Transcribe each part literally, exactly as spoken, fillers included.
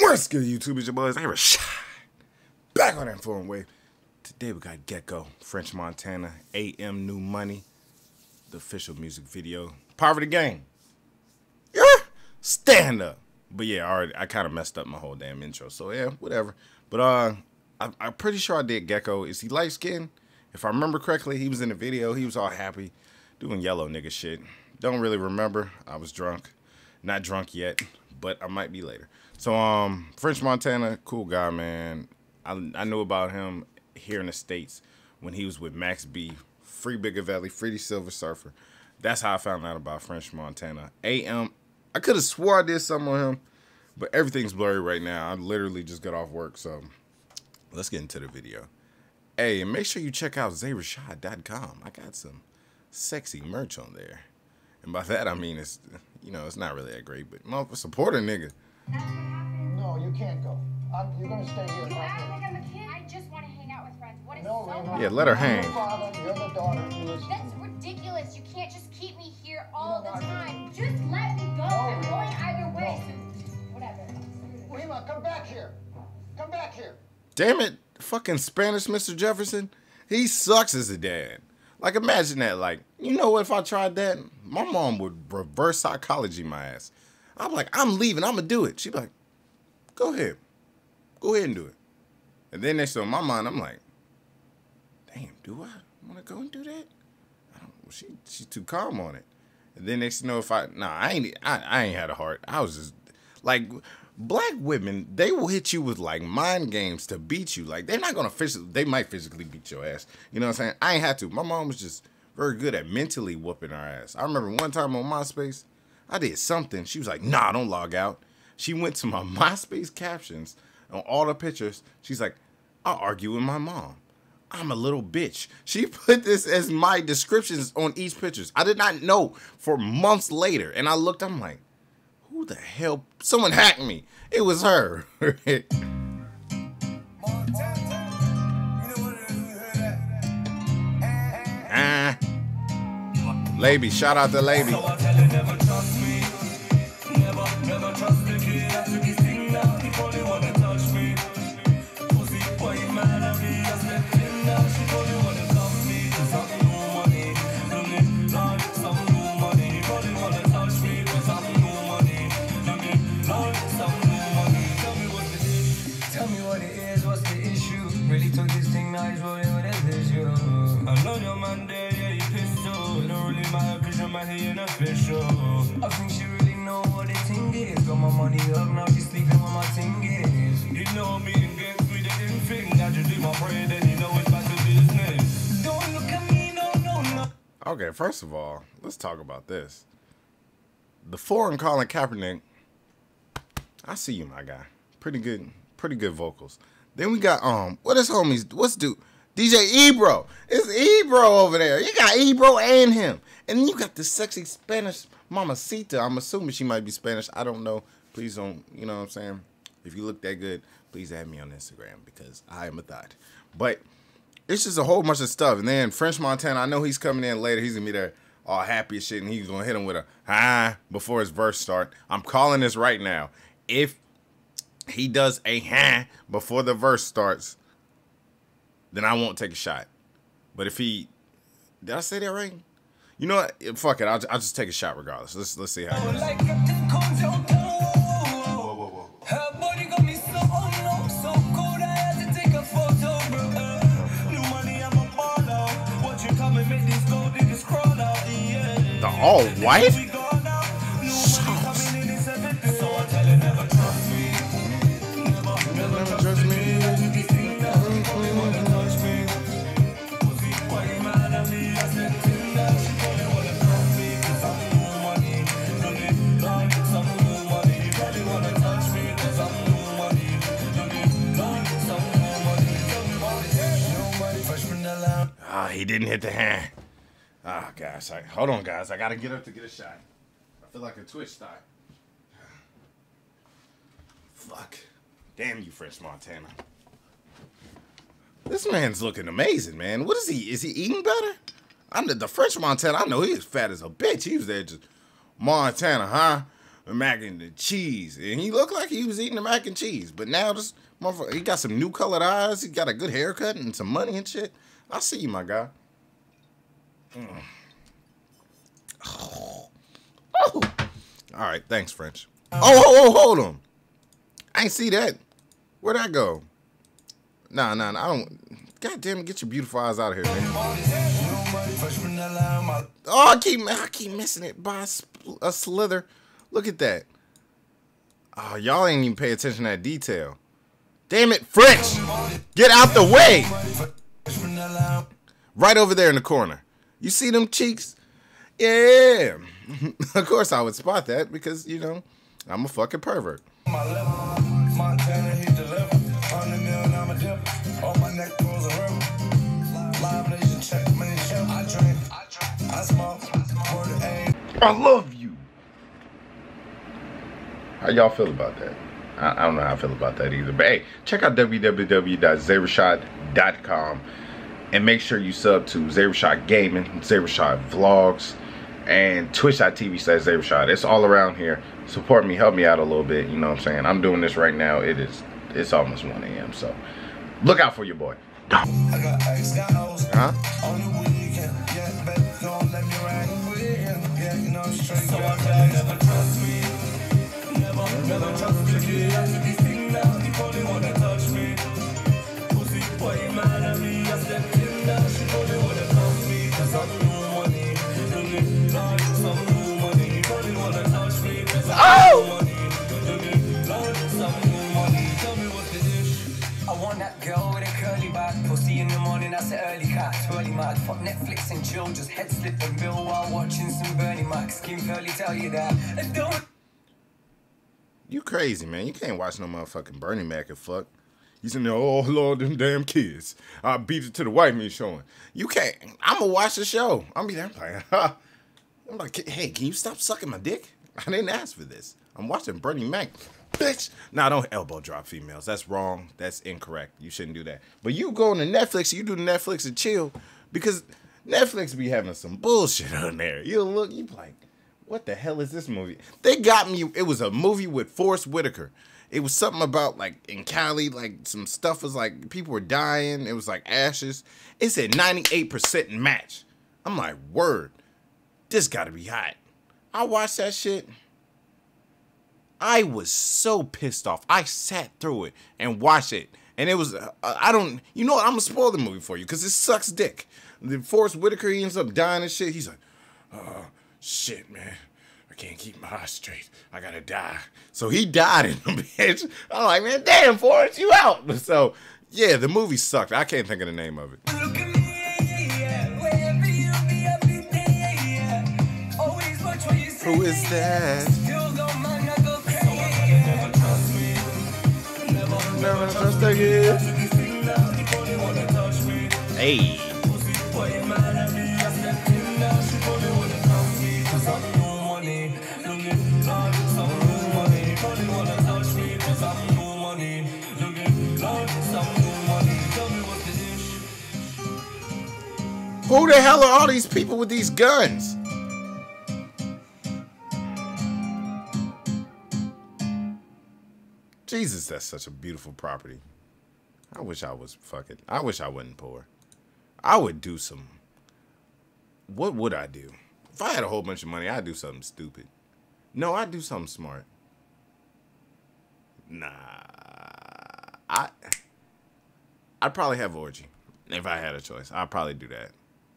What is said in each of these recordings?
What's good, YouTube? It's your boys. I was back on that phone wave. Today we got Gecko, French Montana, A M New Money, the official music video. Poverty Gang. Yeah, stand up. But yeah, I already I kind of messed up my whole damn intro. So yeah, whatever. But uh, I, I'm pretty sure I did Gecko. Is he light skinned? If I remember correctly, he was in the video. He was all happy, doing yellow nigga shit. Don't really remember. I was drunk. Not drunk yet, but I might be later. So, um, French Montana, cool guy, man. I, I knew about him here in the States when he was with Max B, Free Bigger Valley, Free the Silver Surfer. That's how I found out about French Montana. A M, I could have swore I did something on him, but everything's blurry right now. I literally just got off work, so let's get into the video. Hey, and make sure you check out zay rashad dot com. I got some sexy merch on there. And by that, I mean, it's, you know, it's not really that great, but motherfucker, support a nigga. No, you can't go. I'm, you're going to stay here. You act like I'm a kid. I just want to hang out with friends. What is No, so Raymond. Yeah, let her hang. You're the father, you're the daughter. You listen. That's ridiculous. You can't just keep me here all No, the no, time. Just let me go. No, I'm Rima. going either way. No. So whatever. Rima, come back here. Come back here. Damn it, fucking Spanish Mister Jefferson. He sucks as a dad. Like, imagine that. Like, you know what, if I tried that, my mom would reverse psychology my ass. I'm like, I'm leaving. I'm going to do it. She'd be like, go ahead. Go ahead and do it. And then next to my mind, I'm like, damn, do I want to go and do that? I don't, well, she, she's too calm on it. And then next to know if I, nah, I ain't, I, I ain't had a heart. I was just, like, black women, they will hit you with, like, mind games to beat you. Like, they're not going to physically, they might physically beat your ass. You know what I'm saying? I ain't had to. My mom was just very good at mentally whooping our ass. I remember one time on MySpace, I did something. She was like, nah, don't log out. She went to my MySpace captions on all the pictures. She's like, I'll argue with my mom. I'm a little bitch. She put this as my descriptions on each pictures. I did not know for months later. And I looked, I'm like, who the hell? Someone hacked me. It was her. Ah. Lady, shout out to Lady. I think she really know what the thing is. Got my money up, now she's sleeping with my thing is. You know me and get with the thing. I just do my prayer, then you know it's back to business. Don't look at me, no, no, no. Okay, first of all, let's talk about this. The foreign Colin Kaepernick, I see you, my guy. Pretty good, pretty good vocals. Then we got, um, what is homies, what's dude? D J Ebro. It's Ebro over there. You got Ebro and him. And then you got the sexy Spanish mamacita. I'm assuming she might be Spanish. I don't know. Please don't, you know what I'm saying? If you look that good, please add me on Instagram because I am a thought. But it's just a whole bunch of stuff. And then French Montana, I know he's coming in later. He's going to be there all happy as shit. And he's going to hit him with a ah before his verse start. I'm calling this right now. If he does a ha before the verse starts, then I won't take a shot. But if he, did I say that right? You know what? Fuck it. I'll, I'll just take a shot regardless. Let's let's see how it goes. Whoa, whoa, whoa. Her body got me so on, so cold I had to take a photo, bro. New money, I'm a baller. Watch you come and make this gold niggas crawl out. Yeah. The all white? So I tell her never trust me. Never, Never trust me. Ah, he didn't hit the hand. Ah, gosh. I, hold on, guys. I got to get up to get a shot. I feel like a Twitch star. Fuck. Damn you, French Montana. This man's looking amazing, man. What is he? Is he eating better? I'm the, the French Montana. I know he's fat as a bitch. He was there just, Montana, huh? mac and cheese. And he looked like he was eating the mac and cheese. But now this motherfucker, he got some new colored eyes. He got a good haircut and some money and shit. I see you, my guy. Mm. Oh. Oh. All right, thanks, French. Oh, oh, oh, hold on. I ain't see that. Where'd that go? Nah, nah, nah, I don't. God damn it, get your beautiful eyes out of here, man. Oh, I keep, I keep missing it by a, a slither. Look at that. Oh, y'all ain't even pay attention to that detail. Damn it, French! Get out the way! Right over there in the corner. You see them cheeks? Yeah. Of course I would spot that because, you know, I'm a fucking pervert. I love you. How y'all feel about that? I, I don't know how I feel about that either. But hey, check out w w w dot zerashot dot com and make sure you sub to Zerashot Gaming, Zerashot Vlogs, and twitch dot t v slash Zerashot. It's all around here. Support me, help me out a little bit. You know what I'm saying? I'm doing this right now. It is, it's almost one A M So look out for your boy. Huh? Oh! I want that girl with a curly back. Pussy in the morning, that's an early cat. Twirly mad, fuck Netflix and chill. Just head slip and bill while watching some Bernie Mac. Skin curly, tell you that. Don't. You crazy, man. You can't watch no motherfucking Bernie Mac and fuck. He's in there, oh, Lord, them damn kids. I beat it to the white meat showing. You can't. I'm going to watch the show. I'm be there like, ha. I'm like, hey, can you stop sucking my dick? I didn't ask for this. I'm watching Bernie Mac. Bitch. Nah, don't elbow drop females. That's wrong. That's incorrect. You shouldn't do that. But you go on to Netflix, you do the Netflix and chill because Netflix be having some bullshit on there. You'll look, you like, what the hell is this movie? They got me. It was a movie with Forrest Whitaker. It was something about, like, in Cali, like, some stuff was, like, people were dying. It was, like, ashes. It said ninety-eight percent match. I'm like, word. This got to be hot. I watched that shit. I was so pissed off. I sat through it and watched it. And it was, uh, I don't, you know what? I'm going to spoil the movie for you because it sucks dick. The Forrest Whitaker, he ends up dying and shit. He's like, oh, shit, man. I can't keep my eyes straight. I gotta die. So he died in the bitch. I'm like, man, damn, Forrest, you out. So, yeah, the movie sucked. I can't think of the name of it. Look at me, yeah, yeah. Wherever you be, I'll be there, yeah, yeah. Always watch what you say. Who is that? Still don't mind, I go crazy, yeah. Never trust me. Never, Never trust again. Hey. Who the hell are all these people with these guns? Jesus, that's such a beautiful property. I wish I was fucking, I wish I wasn't poor. I would do some, what would I do? If I had a whole bunch of money, I'd do something stupid. No, I'd do something smart. Nah. I, I'd probably have orgy. If I had a choice, I'd probably do that.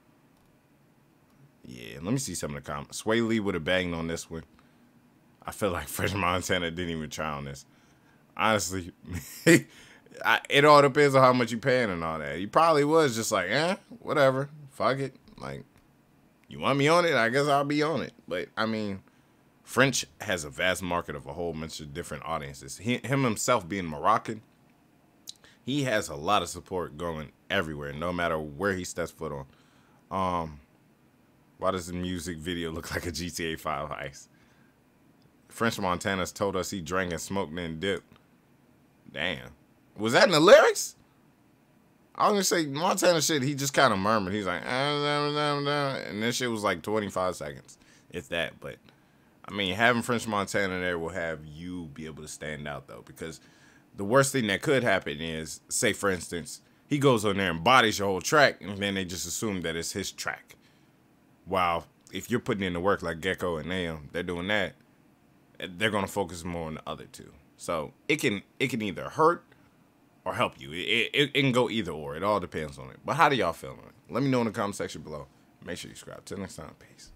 Yeah, let me see some of the comments. Sway Lee would have banged on this one. I feel like Fresh Montana didn't even try on this. Honestly, I, it all depends on how much you paying and all that. He probably was just like, eh, whatever. Fuck it. Like, you want me on it? I guess I'll be on it. But, I mean, French has a vast market of a whole bunch of different audiences. He, him himself being Moroccan, he has a lot of support going everywhere, no matter where he steps foot on. Um, why does the music video look like a G T A five heist? French Montana's told us he drank and smoked and dipped. Damn. Was that in the lyrics? I was going to say, Montana shit, he just kind of murmured. He's like, ah, da, da, da, da. And this shit was like twenty-five seconds. It's that, but I mean, having French Montana there will have you be able to stand out, though, because the worst thing that could happen is, say, for instance, he goes on there and bodies your whole track, and then they just assume that it's his track. While if you're putting in the work like Gecko and Naum, they're doing that, they're going to focus more on the other two. So it can it can either hurt or help you. It, it, it can go either or. It all depends on it. But how do y'all feel on it? Let me know in the comment section below. Make sure you subscribe. Till next time, peace.